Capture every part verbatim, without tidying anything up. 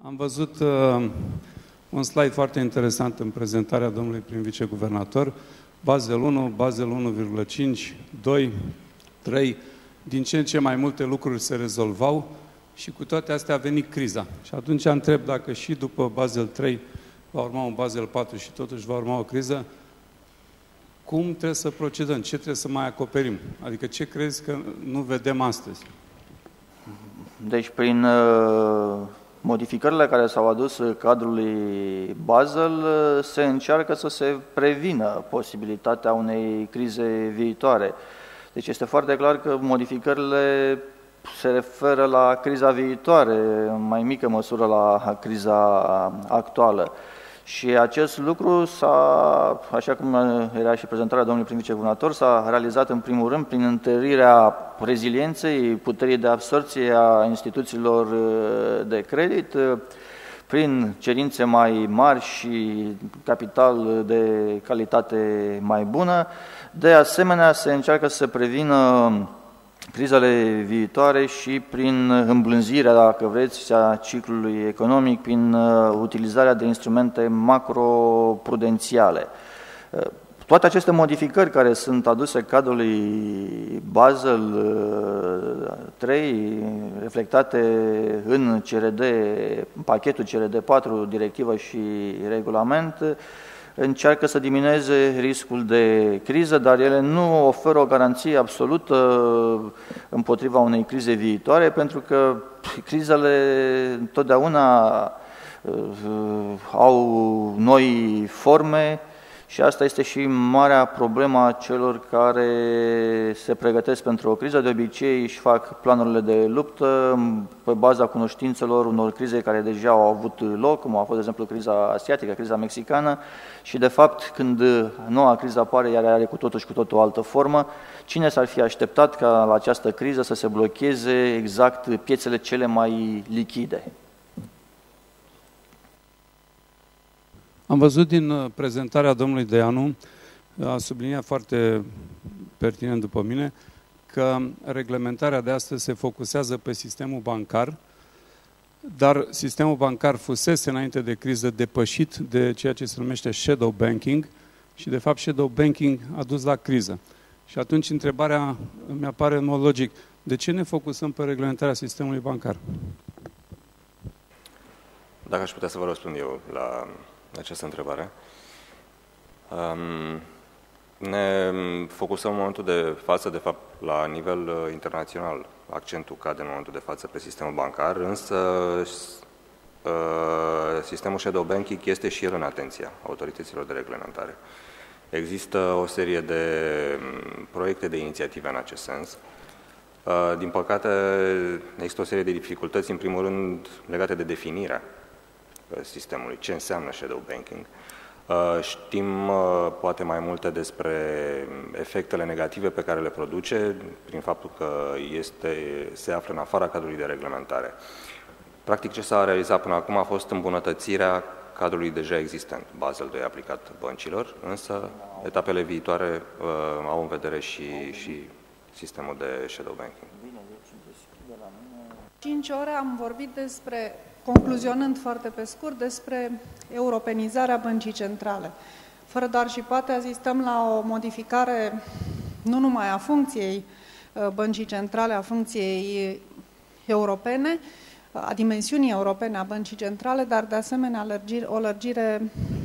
Am văzut uh, un slide foarte interesant în prezentarea domnului prim viceguvernator. Basel unu, Basel unu virgulă cinci, doi, trei, din ce în ce mai multe lucruri se rezolvau și cu toate astea a venit criza. Și atunci întreb dacă și după Basel trei va urma un Basel patru și totuși va urma o criză, cum trebuie să procedăm? Ce trebuie să mai acoperim? Adică ce crezi că nu vedem astăzi? Deci prin uh, modificările care s-au adus cadrului Basel uh, se încearcă să se prevină posibilitatea unei crize viitoare. Deci este foarte clar că modificările se referă la criza viitoare, în mai mică măsură la criza actuală. Și acest lucru s-a, așa cum era și prezentarea domnului prim viceguvernator, s-a realizat în primul rând prin întărirea rezilienței, puterii de absorție a instituțiilor de credit, prin cerințe mai mari și capital de calitate mai bună. De asemenea, se încearcă să se prevină crizele viitoare și prin îmblânzirea, dacă vreți, a ciclului economic, prin utilizarea de instrumente macroprudențiale. Toate aceste modificări care sunt aduse cadrului Basel trei, reflectate în C R D, pachetul C R D patru, directivă și regulament, încearcă să diminueze riscul de criză, dar ele nu oferă o garanție absolută împotriva unei crize viitoare, pentru că crizele întotdeauna au noi forme și asta este și marea problemă a celor care se pregătesc pentru o criză. De obicei își fac planurile de luptă pe baza cunoștințelor unor crize care deja au avut loc, cum a fost, de exemplu, criza asiatică, criza mexicană, și de fapt când noua criză apare, ea are cu totul și cu totul o altă formă. Cine s-ar fi așteptat ca la această criză să se blocheze exact piețele cele mai lichide? Am văzut din prezentarea domnului Deanu, a subliniat foarte pertinent după mine, că reglementarea de astăzi se focusează pe sistemul bancar, dar sistemul bancar fusese înainte de criză depășit de ceea ce se numește shadow banking și de fapt shadow banking a dus la criză. Și atunci întrebarea mi apare în mod logic, de ce ne focusăm pe reglementarea sistemului bancar? Dacă aș putea să vă răspund eu la această întrebare. Um, ne focusăm în momentul de față, de fapt, la nivel uh, internațional. Accentul cade în momentul de față pe sistemul bancar, însă uh, sistemul shadow banking este și el în atenția autorităților de reglementare. Există o serie de um, proiecte de inițiative în acest sens. Uh, din păcate, există o serie de dificultăți, în primul rând, legate de definirea sistemului, ce înseamnă shadow banking. Știm poate mai multe despre efectele negative pe care le produce prin faptul că este, se află în afara cadrului de reglementare. Practic, ce s-a realizat până acum a fost îmbunătățirea cadrului deja existent, Basel doi aplicat băncilor, însă etapele viitoare uh, au în vedere și, și sistemul de shadow banking. Cinci ore am vorbit despre, concluzionând foarte pe scurt, despre europenizarea băncii centrale. Fără doar și poate asistăm la o modificare nu numai a funcției băncii centrale, a funcției europene, a dimensiunii europene a băncii centrale, dar de asemenea o lărgire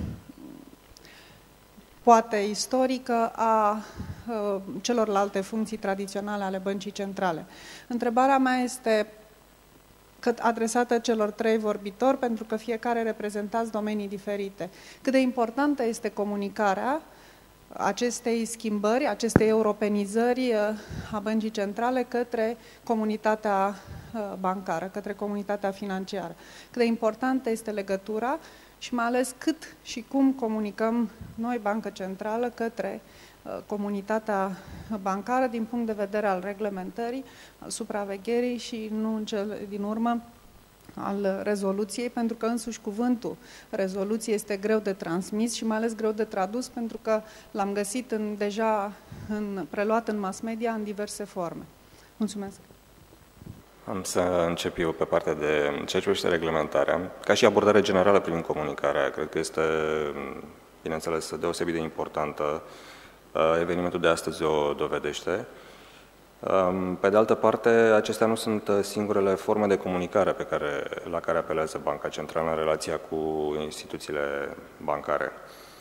poate istorică a celorlalte funcții tradiționale ale băncii centrale. Întrebarea mea este adresată celor trei vorbitori, pentru că fiecare reprezentați domenii diferite. Cât de importantă este comunicarea acestei schimbări, acestei europenizări a băncii centrale către comunitatea bancară, către comunitatea financiară. Cât de importantă este legătura și mai ales cât și cum comunicăm noi, Bancă Centrală, către comunitatea bancară din punct de vedere al reglementării, al supravegherii și nu în cel din urmă al rezoluției, pentru că însuși cuvântul rezoluție este greu de transmis și mai ales greu de tradus, pentru că l-am găsit în, deja în, preluat în mass media în diverse forme. Mulțumesc! Am să încep eu pe partea de ceea ce privește reglementarea. Ca și abordare generală privind comunicarea, cred că este, bineînțeles, deosebit de importantă. Evenimentul de astăzi o dovedește. Pe de altă parte, acestea nu sunt singurele forme de comunicare pe care, la care apelează Banca Centrală în relația cu instituțiile bancare.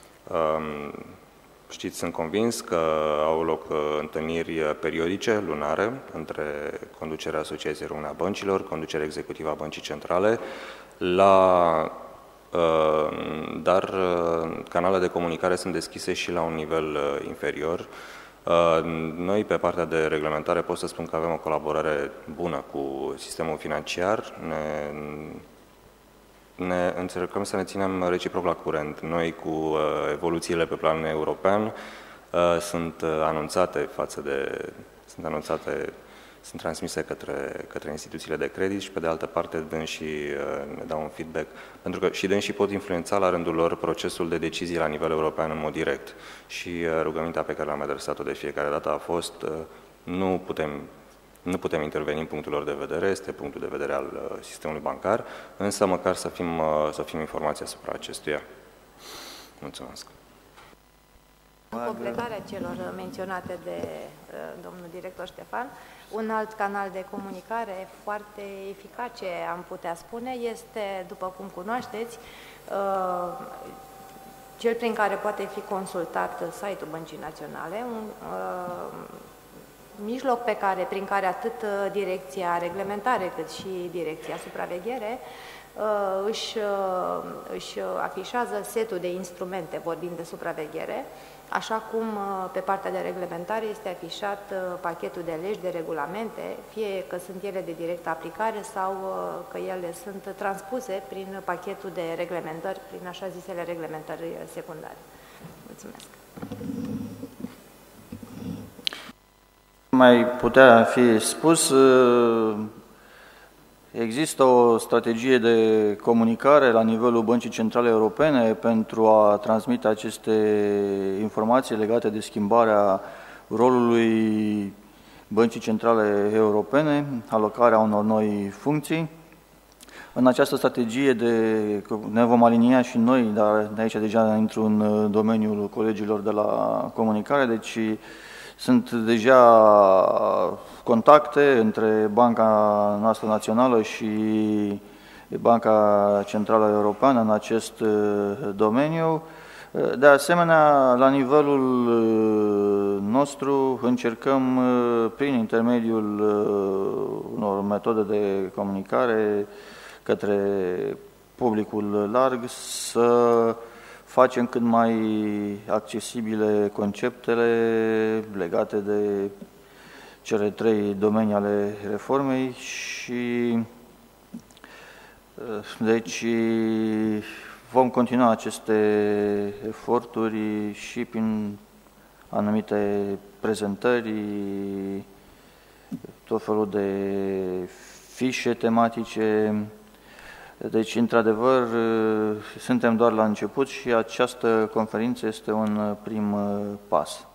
Știți, sunt convins că au loc întâlniri periodice, lunare, între conducerea Asociației Române a Băncilor, conducerea executivă a Băncii Centrale, la, dar canalele de comunicare sunt deschise și la un nivel inferior. Noi, pe partea de reglementare, pot să spun că avem o colaborare bună cu sistemul financiar. Ne, ne încercăm să ne ținem reciproc la curent. Noi, cu evoluțiile pe plan european, sunt anunțate față de, sunt anunțate, sunt transmise către, către instituțiile de credit și, pe de altă parte, dânsii ne dau un feedback, pentru că și dânsii pot influența la rândul lor procesul de decizii la nivel european în mod direct. Și rugămintea pe care l-am adresat-o de fiecare dată a fost nu putem, nu putem interveni în punctul lor de vedere, este punctul de vedere al sistemului bancar, însă măcar să fim, să fim informați asupra acestuia. Mulțumesc. Completarea celor menționate de uh, domnul director Ștefan, un alt canal de comunicare foarte eficace, am putea spune, este, după cum cunoașteți, uh, cel prin care poate fi consultat site-ul Băncii Naționale, un uh, mijloc pe care, prin care atât Direcția Reglementare cât și Direcția Supraveghere uh, își, uh, își afișează setul de instrumente, vorbind de supraveghere, așa cum pe partea de reglementare este afișat pachetul de legi, de regulamente, fie că sunt ele de directă aplicare sau că ele sunt transpuse prin pachetul de reglementări, prin așa zisele reglementări secundare. Mulțumesc. Mai putea fi spus, există o strategie de comunicare la nivelul Băncii Centrale Europene pentru a transmite aceste informații legate de schimbarea rolului Băncii Centrale Europene, alocarea unor noi funcții. În această strategie de, ne vom alinia și noi, dar de aici deja intru în domeniul colegilor de la comunicare, deci sunt deja contacte între Banca noastră națională și Banca Centrală Europeană în acest domeniu. De asemenea, la nivelul nostru încercăm, prin intermediul unor metode de comunicare către publicul larg, să facem cât mai accesibile conceptele legate de cele trei domenii ale reformei și deci vom continua aceste eforturi și prin anumite prezentări, tot felul de fișe tematice. Deci, într-adevăr, suntem doar la început și această conferință este un prim pas.